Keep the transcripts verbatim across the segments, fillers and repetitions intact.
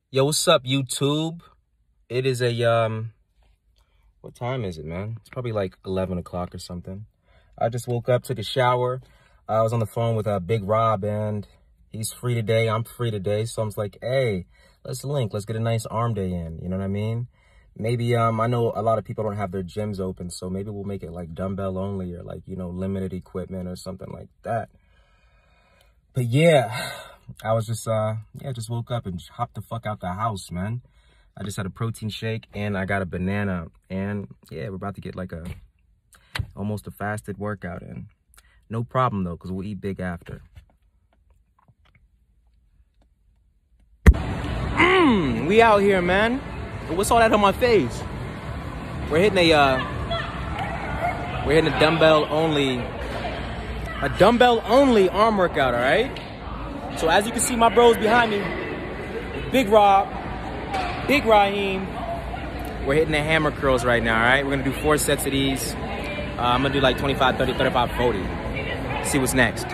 Yo, what's up, YouTube? It is a, um, what time is it, man? It's probably like eleven o'clock or something. I just woke up, took a shower. I was on the phone with uh, Big Rob, and he's free today. I'm free today. So I'm just like, hey, let's link. Let's get a nice arm day in. You know what I mean? Maybe, um, I know a lot of people don't have their gyms open, so maybe we'll make it like dumbbell only or like, you know, limited equipment or something like that. But yeah, I was just, uh, yeah, just woke up and hopped the fuck out the house, man. I just had a protein shake and I got a banana. And yeah, we're about to get like a, almost a fasted workout in. No problem though, because we'll eat big after. Mmm, we out here, man. What's all that on my face? We're hitting a, uh, we're hitting a dumbbell only, a dumbbell only arm workout, all right? So as you can see, my bros behind me, Big Rob, Big Raheem. We're hitting the hammer curls right now, all right? We're gonna do four sets of these. Uh, I'm gonna do like twenty-five, thirty, thirty-five, forty. See what's next.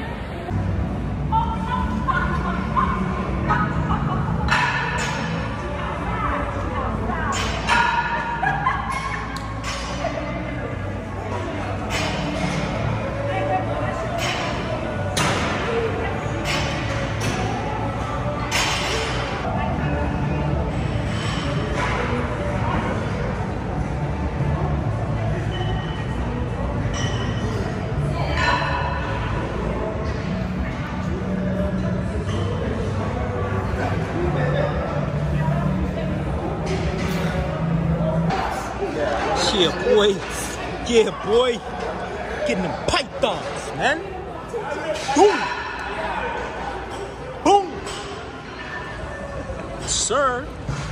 Yeah, boy. Yeah, boy. Getting them pythons, man. Boom. Boom. Sir.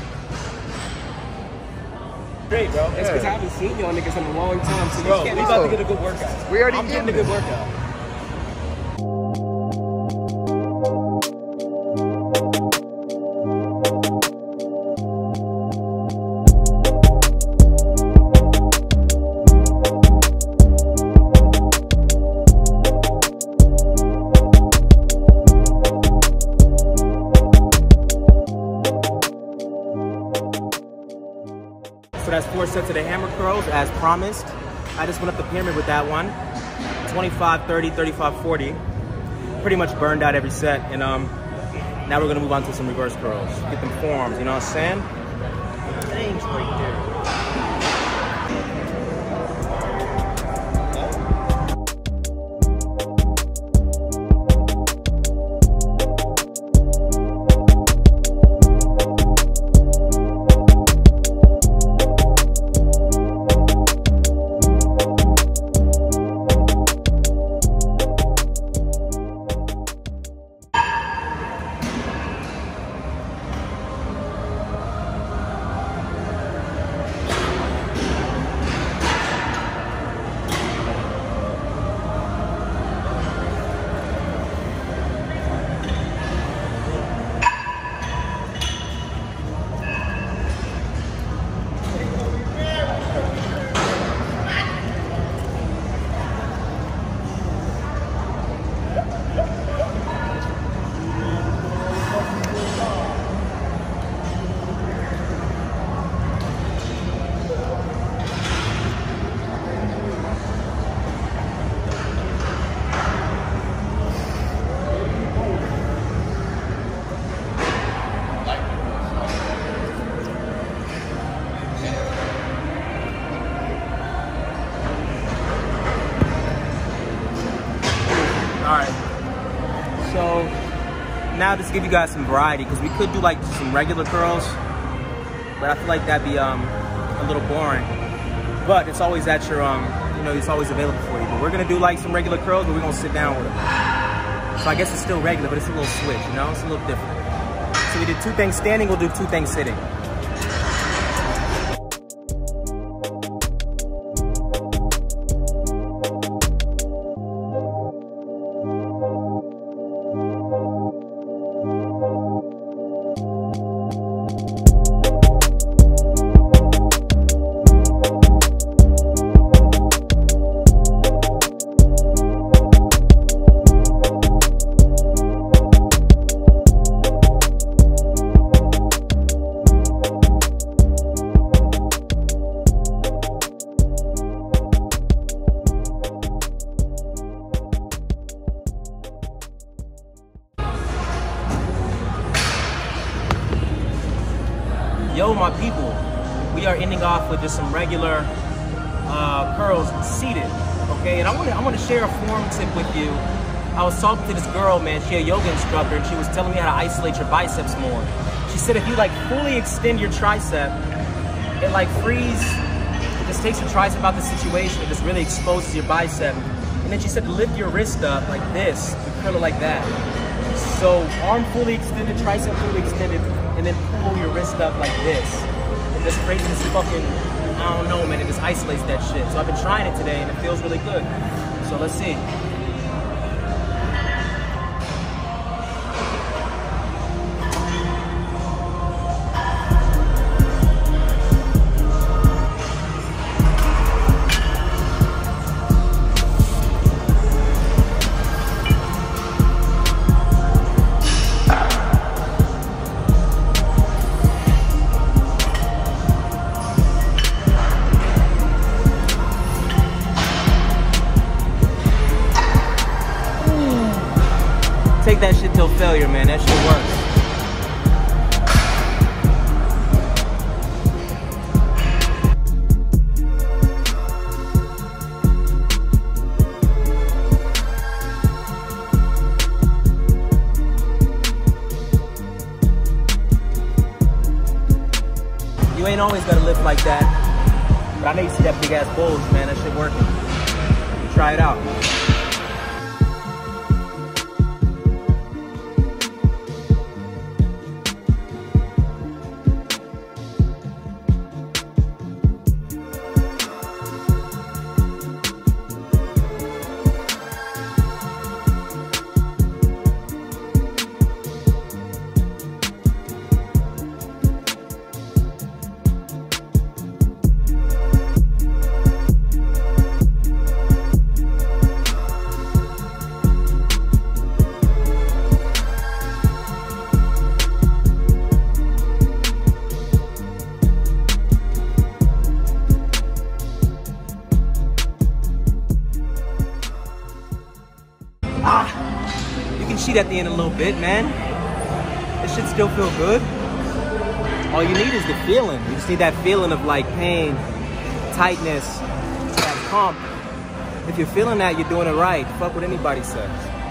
Great, bro. It's because I haven't seen y'all niggas in a long time, so Bro, you can't we about to get a good workout. We already I'm getting getting a it. good workout. So that's four sets of the hammer curls as promised. I just went up the pyramid with that one. twenty-five, thirty, thirty-five, forty. Pretty much burned out every set. And um, now we're gonna move on to some reverse curls. Get them forms, you know what I'm saying? Things right there. Alright, so now just give you guys some variety, because we could do like some regular curls, but I feel like that'd be um, a little boring. But it's always at your, um, you know, it's always available for you. But we're gonna do like some regular curls, but we're gonna sit down with them. So I guess it's still regular, but it's a little switch, you know, it's a little different. So we did two things standing, we'll do two things sitting. Yo, my people, we are ending off with just some regular uh, curls seated, okay? And I want to I want to share a form tip with you. I was talking to this girl, man, she a yoga instructor, and she was telling me how to isolate your biceps more. She said if you like fully extend your tricep, it like frees, it just takes your tricep out the situation, it just really exposes your bicep. And then she said to lift your wrist up like this, to curl it like that. So arm fully extended, tricep fully extended, and then pull your wrist up like this. It just creates this fucking, I don't know, man, it just isolates that shit. So I've been trying it today and it feels really good. So let's see. Take that shit till failure, man. That shit works. You ain't always gotta lift like that. But I know you see that big ass bulge, man. That shit working. Try it out. Ah, you can cheat at the end a little bit, man. This should still feel good. All you need is the feeling. You just need that feeling of like pain, tightness, that pump. If you're feeling that, you're doing it right. Fuck what anybody says.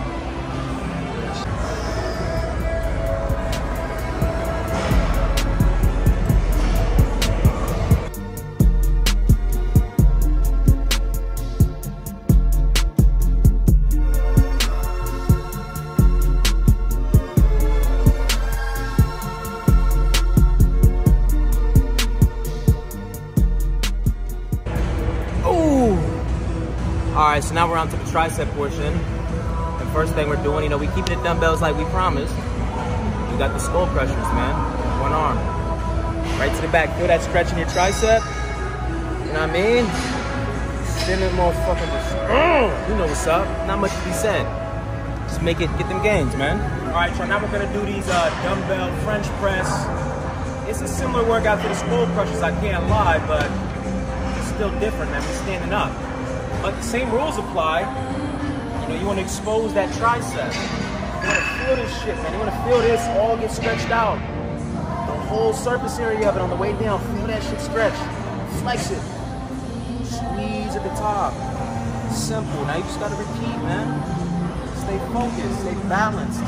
All right, so now we're on to the tricep portion. And first thing we're doing, you know, we keeping the dumbbells like we promised. You got the skull crushers, man. One arm. Right to the back. Feel that stretch in your tricep? You know what I mean? Send it motherfucking just, oh, you know what's up. Not much to be said. Just make it, get them gains, man. All right, so now we're gonna do these uh, dumbbell French press. It's a similar workout to the skull crushers, I can't lie, but it's still different, man. We're standing up. But the same rules apply. You know, you want to expose that tricep. You want to feel this shit, man. You want to feel this all get stretched out. The whole surface area of it on the way down. Feel that shit stretch. Flex it. Squeeze at the top. Simple. Now you just got to repeat, man. Stay focused. Stay balanced.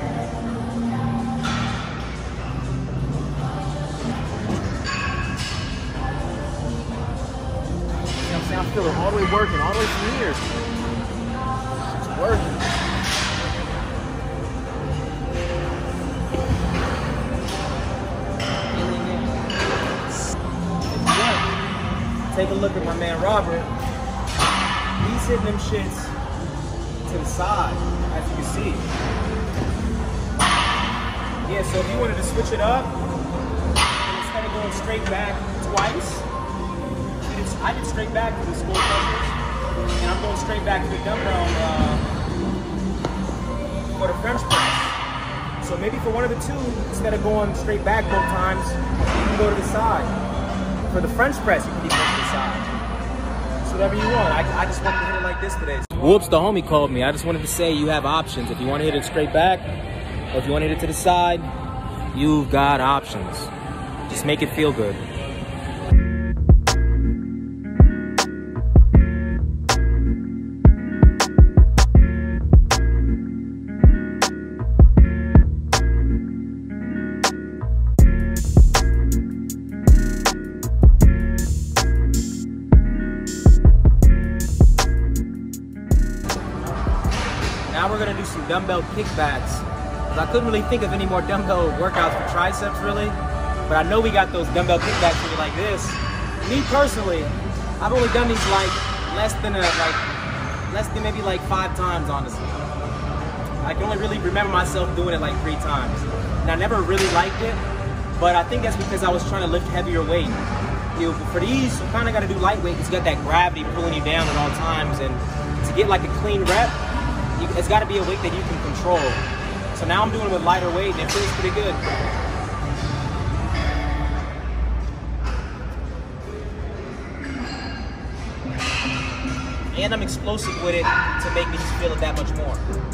I feel it all the way working, all the way from here. It's working. Take a look at my man Robert. He's hitting them shits to the side, as you can see. Yeah, so if you wanted to switch it up, instead of going straight back twice, I did straight back to the skull crushers, and I'm going straight back to the dumbbell uh, for the French press. So maybe for one of the two, instead of going straight back both times, you can go to the side. For the French press, you can keep going to the side. So whatever you want. I, I just wanted to hit it like this today. Whoops, the homie called me. I just wanted to say you have options. If you want to hit it straight back, or if you want to hit it to the side, you've got options. Just make it feel good. Now we're gonna do some dumbbell kickbacks. I couldn't really think of any more dumbbell workouts for triceps really, but I know we got those dumbbell kickbacks for like this. Me personally, I've only done these like less than a, like less than maybe like five times honestly. I can only really remember myself doing it like three times, and I never really liked it. But I think that's because I was trying to lift heavier weight. You know, for these, you kind of got to do lightweight because you got that gravity pulling you down at all times, and to get like a clean rep, you, it's got to be a weight that you can control. So now I'm doing it with lighter weight and it feels pretty good. And I'm explosive with it to make me just feel it that much more.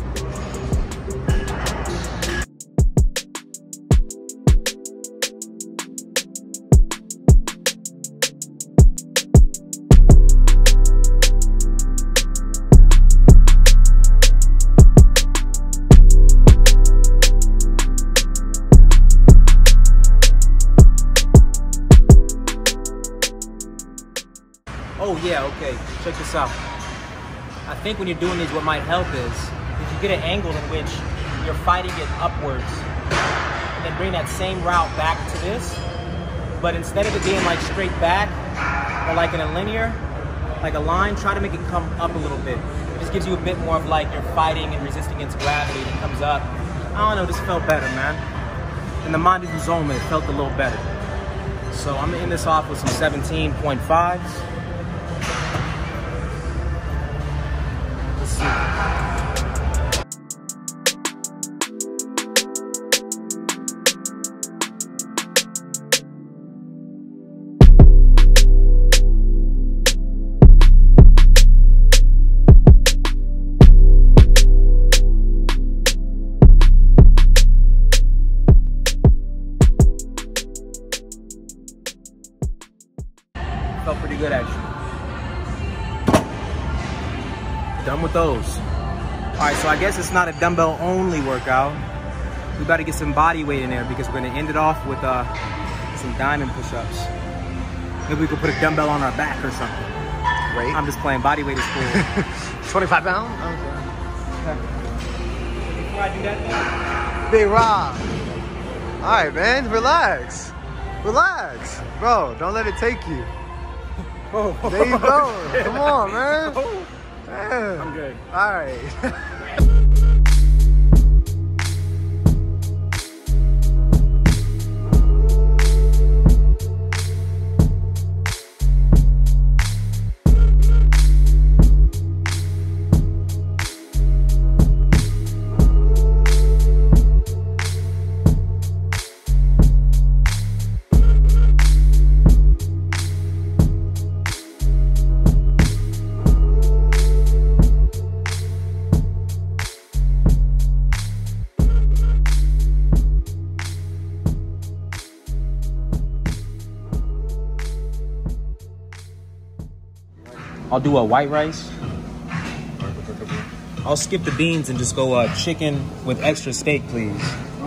Oh yeah, okay, check this out. I think when you're doing these, what might help is if you get an angle in which you're fighting it upwards and then bring that same route back to this, but instead of it being like straight back or like in a linear, like a line, try to make it come up a little bit. It just gives you a bit more of like you're fighting and resisting against gravity and it comes up. I don't know, this felt better, man. In the Monty Zoma, it felt a little better. So I'm gonna end this off with some seventeen point fives. Felt pretty good actually. Done with those. All right, so I guess it's not a dumbbell only workout. We got to get some body weight in there because we're gonna end it off with uh, some diamond push-ups. Maybe we could put a dumbbell on our back or something. Right. I'm just playing, body weight is cool. twenty-five pounds? Okay. Before I do that though. Big Rob. All right, man, relax. Relax. Bro, don't let it take you. Oh. There you go. Come on, man. Man. I'm good. All right. I'll do a white rice. I'll skip the beans and just go uh, chicken with extra steak, please.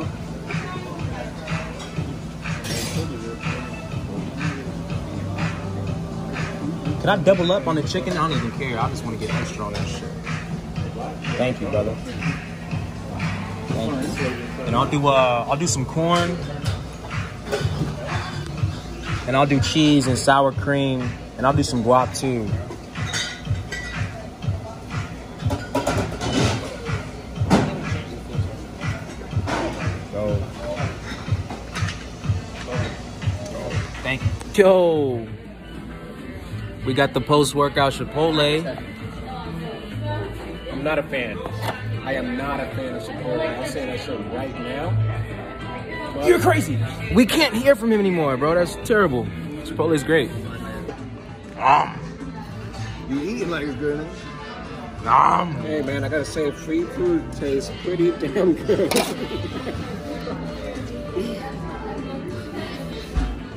Can I double up on the chicken? I don't even care. I just want to get extra on that shit. Thank you, brother. Thank you. And I'll do uh, I'll do some corn. And I'll do cheese and sour cream. And I'll do some guac too. Thank you. Yo, we got the post-workout Chipotle. I'm not a fan. I am not a fan of Chipotle. I'll say that shit right now. But you're crazy. We can't hear from him anymore, bro. That's terrible. Chipotle's great. Um. You eating like it's good, huh? Um. Hey, man, I gotta say, free food tastes pretty damn good.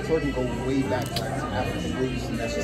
twerking go way back to like African roots, and that's just